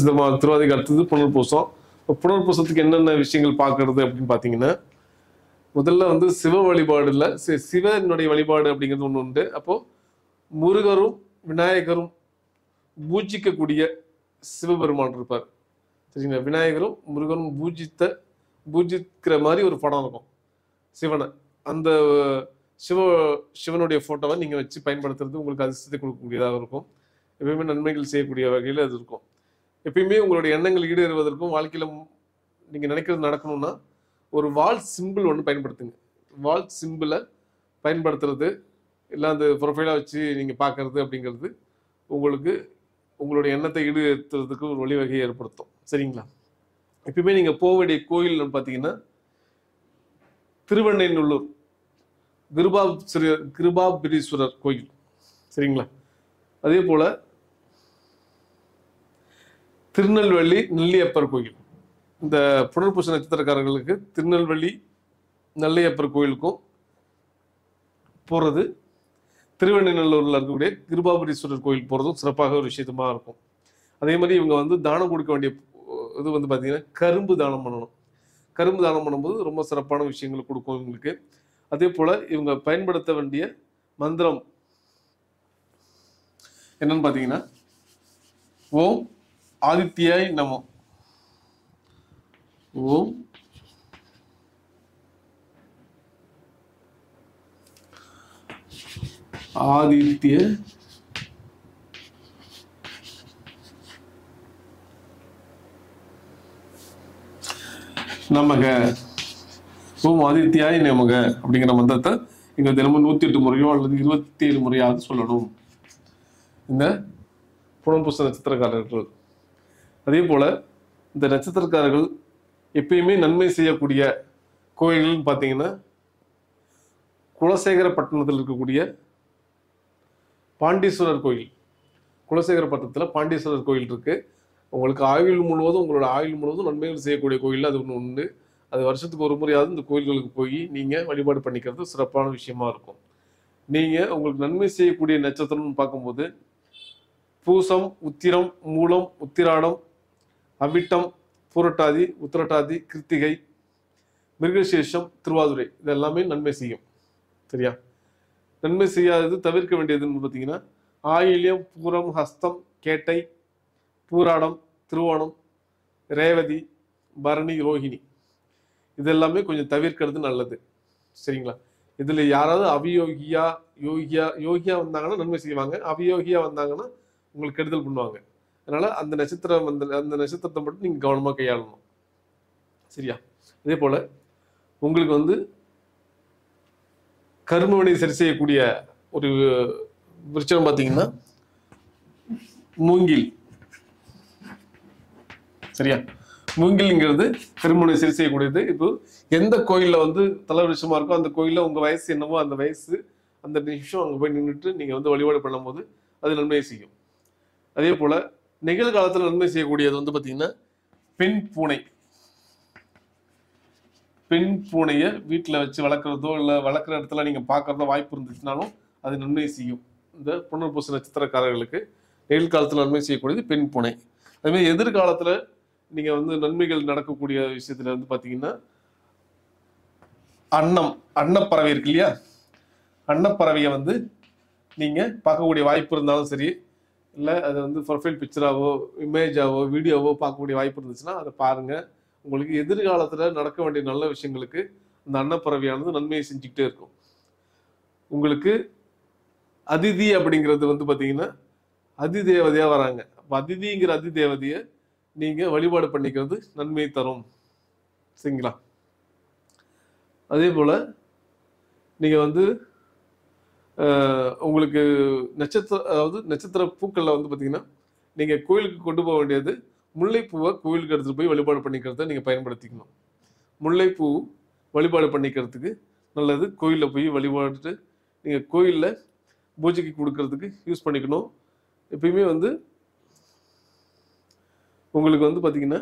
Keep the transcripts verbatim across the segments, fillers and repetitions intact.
சிதம்பரம் திருவாதிக்கு அடுத்தது புனர்பூசம். புனர்பூசத்துக்கு என்னென்ன விஷயங்கள் பார்க்கறது அப்படின்னு பார்த்தீங்கன்னா, முதல்ல வந்து சிவ வழிபாடு இல்லை, சிவனுடைய வழிபாடு அப்படிங்கிறது ஒன்று உண்டு. அப்போ முருகரும் விநாயகரும் பூஜிக்கக்கூடிய சிவபெருமான் இருப்பார். சரிங்களா? விநாயகரும் முருகரும் பூஜித்த பூஜிக்கிற மாதிரி ஒரு படம் இருக்கும் சிவனை. அந்த சிவ சிவனுடைய ஃபோட்டோவை நீங்கள் வச்சு பயன்படுத்துறது உங்களுக்கு அதிர்ஷ்டத்தை கொடுக்கக்கூடியதாக இருக்கும். எப்பயுமே நன்மைகள் செய்யக்கூடிய வகையில் அது இருக்கும். எப்பயுமே உங்களுடைய எண்ணங்கள் ஈடேறுவதற்கும் வாழ்க்கையில் நீங்கள் நினைக்கிறது நடக்கணும்னா ஒரு வால் சிம்பிள் ஒன்று பயன்படுத்துங்க. வால் சிம்பிளை பயன்படுத்துறது இல்லை அந்த ப்ரொஃபைலாக வச்சு நீங்கள் பார்க்கறது அப்படிங்கிறது உங்களுக்கு உங்களுடைய எண்ணத்தை ஈடுத்துறதுக்கு ஒரு வழிவகையை ஏற்படுத்தும். சரிங்களா? எப்பயுமே நீங்கள் போக வேண்டிய கோயில் பார்த்தீங்கன்னா திருவெண்ணைநல்லூர் கிருபா கிருபாபிரீஸ்வரர் கோயில். சரிங்களா? அதே போல திருநெல்வேலி நெல்லியப்பர் கோயில். இந்த புனர்பூச நட்சத்திரக்காரர்களுக்கு திருநெல்வேலி நெல்லியப்பர் கோயிலுக்கும் போகிறது, திருவெண்ணைநல்லூரில் இருக்கக்கூடிய கிருபாபுரீஸ்வரர் கோயில் போகிறதும் சிறப்பாக ஒரு விஷயமா இருக்கும். அதே மாதிரி இவங்க வந்து தானம் கொடுக்க வேண்டிய இது வந்து பார்த்தீங்கன்னா கரும்பு தானம் பண்ணணும். கரும்பு தானம் பண்ணும்போது ரொம்ப சிறப்பான விஷயங்கள் கொடுக்கும் இவங்களுக்கு. அதே போல் இவங்க பயன்படுத்த வேண்டிய மந்திரம் என்னன்னு பார்த்தீங்கன்னா, ஓம் ஆதித்யாய் நமோ, ஓம் ஆதித்ய நமக, ஓம் ஆதித்யாய் நமக அப்படிங்கிற மந்திரத்தை இங்க தினமும் நூத்தி எட்டு முறையோ அல்லது இருபத்தி ஏழு முறையாவது சொல்லணும் இந்த புனர்பூச நட்சத்திரக்காரர்கள். அதே போல இந்த நட்சத்திரக்காரர்கள் எப்பயுமே நன்மை செய்யக்கூடிய கோயில்கள்னு பார்த்தீங்கன்னா, குலசேகரப்பட்டினத்தில் இருக்கக்கூடிய பாண்டீஸ்வரர் கோயில். குலசேகரப்பட்டினத்தில் பாண்டீஸ்வரர் கோயில் இருக்கு. உங்களுக்கு ஆயுள் முழுவதும் உங்களோட ஆயுள் முழுவதும் நன்மைகள் செய்யக்கூடிய கோயில் அது ஒன்று உண்டு. அது வருஷத்துக்கு ஒரு முறையாவது இந்த கோயில்களுக்கு போய் நீங்கள் வழிபாடு பண்ணிக்கிறது சிறப்பான விஷயமா இருக்கும். நீங்கள் உங்களுக்கு நன்மை செய்யக்கூடிய நட்சத்திரம்னு பார்க்கும்போது பூசம், உத்திரம், மூலம், உத்திராடம், அவிட்டம், பூரட்டாதி, உத்திரட்டாதி, கிருத்திகை, மிருகசேஷம், திருவாதுரை இதெல்லாமே நன்மை செய்யும். சரியா? நன்மை செய்யாதது தவிர்க்க வேண்டியதுன்னு பார்த்தீங்கன்னா ஆயில்யம், பூரம், ஹஸ்தம், கேட்டை, பூராடம், திருவோணம், ரேவதி, பரணி, ரோஹிணி இதெல்லாமே கொஞ்சம் தவிர்க்கிறது நல்லது. சரிங்களா? இதில் யாராவது அவியோகியா யோகியா யோகியா வந்தாங்கன்னா நன்மை செய்வாங்க, அவியோகியா வந்தாங்கன்னா உங்களுக்கு கெடுதல் பண்ணுவாங்க. அதனால அந்த நட்சத்திரம் அந்த அந்த நட்சத்திரத்தை மட்டும் நீங்கள் கவனமாக கையாளணும். சரியா? அதே போல் உங்களுக்கு வந்து கர்மவினை சரி செய்யக்கூடிய ஒரு விருட்சம் பார்த்தீங்கன்னா மூங்கில். சரியா? மூங்கில்ங்கிறது கர்மவினை சரி செய்யக்கூடியது. இப்போ எந்த கோயிலில் வந்து தலை விருட்சமாக இருக்கோ அந்த கோயிலில் உங்கள் வயசு என்னவோ அந்த வயசு அந்த நிமிஷம் அங்கே போய் நின்றுட்டு நீங்கள் வந்து வழிபாடு பண்ணும் போது அது நன்மையை செய்யும். அதே போல் நிகழ்காலத்தில் நன்மை செய்யக்கூடியது வந்து பார்த்தீங்கன்னா பெண் பூனை. பெண் பூனையை வீட்டில் வச்சு வளர்க்குறதோ இல்லை வளர்க்குற இடத்துல நீங்கள் பார்க்குறதோ வாய்ப்பு இருந்துச்சுனாலும் அது நன்மை செய்யும். இந்த புனர்பூச நட்சத்திரக்காரர்களுக்கு நிகழ்காலத்தில் நன்மை செய்யக்கூடியது பெண் பூனை. அதுமாதிரி எதிர்காலத்தில் நீங்கள் வந்து நன்மைகள் நடக்கக்கூடிய விஷயத்தில் வந்து பார்த்தீங்கன்னா அன்னம் அன்னப்பறவை இருக்கு இல்லையா, அன்னப்பறவையை வந்து நீங்கள் பார்க்கக்கூடிய வாய்ப்பு இருந்தாலும் சரி, இல்லை அது வந்து ப்ரொஃபைல் பிக்சராவோ இமேஜாவோ வீடியோவோ பார்க்கக்கூடிய வாய்ப்பு இருந்துச்சுன்னா அதை பாருங்கள். உங்களுக்கு எதிர்காலத்தில் நடக்க வேண்டிய நல்ல விஷயங்களுக்கு அந்த அன்னப்பறவையானது நன்மையை செஞ்சுக்கிட்டே இருக்கும். உங்களுக்கு அதிதி அப்படிங்கிறது வந்து பார்த்தீங்கன்னா அதிதேவதையாக வராங்க. அப்போ அதிதிங்கிற அதிதேவதையை நீங்கள் வழிபாடு பண்ணிக்கிறது நன்மையை தரும். சரிங்களா? அதே போல் நீங்கள் வந்து உங்களுக்கு நட்சத்திர அதாவது நட்சத்திர பூக்களில் வந்து பார்த்தீங்கன்னா நீங்கள் கோயிலுக்கு கொண்டு போக வேண்டியது முல்லைப்பூவை கோயிலுக்கு எடுத்துகிட்டு போய் வழிபாடு பண்ணிக்கிறத நீங்கள் பயன்படுத்திக்கணும். முல்லைப்பூ வழிபாடு பண்ணிக்கிறதுக்கு நல்லது. கோயிலில் போய் வழிபாட்டு நீங்கள் கோயிலில் பூஜைக்கு கொடுக்கறதுக்கு யூஸ் பண்ணிக்கணும். எப்பயுமே வந்து உங்களுக்கு வந்து பார்த்தீங்கன்னா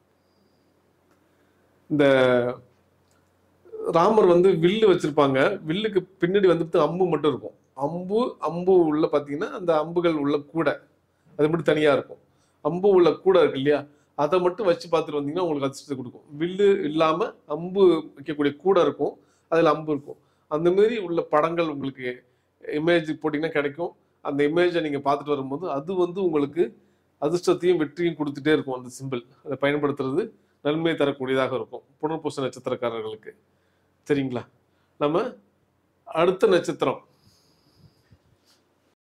இந்த ராமர் வந்து வில்லு வச்சிருப்பாங்க. வில்லுக்கு பின்னாடி வந்துட்டு அம்பு மட்டும் இருக்கும். அம்பு அம்பு உள்ள பார்த்தீங்கன்னா அந்த அம்புகள் உள்ள கூட அது மட்டும் தனியாக இருக்கும். அம்பு உள்ள கூடை இருக்கு இல்லையா, அதை மட்டும் வச்சு பார்த்துட்டு வந்தீங்கன்னா உங்களுக்கு அதிர்ஷ்டத்தை கொடுக்கும். வில்லு இல்லாம அம்பு வைக்கக்கூடிய கூடை இருக்கும், அதுல அம்பு இருக்கும். அந்த மாதிரி உள்ள படங்கள் உங்களுக்கு இமேஜ் போட்டிங்கன்னா கிடைக்கும். அந்த இமேஜை நீங்க பார்த்துட்டு வரும்போது அது வந்து உங்களுக்கு அதிர்ஷ்டத்தையும் வெற்றியும் கொடுத்துட்டே இருக்கும். அந்த சிம்பிள் அதை பயன்படுத்துறது நன்மை தரக்கூடியதாக இருக்கும் புனர்பூச நட்சத்திரக்காரர்களுக்கு. சரிங்களா? நம்ம அடுத்த நட்சத்திரம்